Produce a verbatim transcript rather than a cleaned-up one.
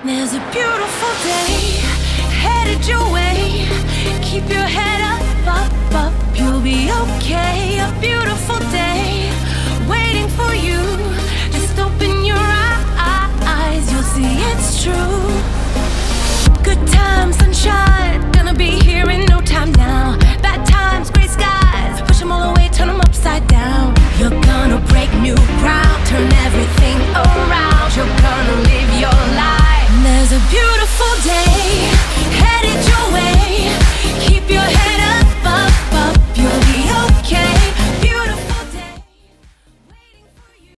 There's a beautiful day headed your way. Keep your head up, up, up. You'll be okay. A beautiful day.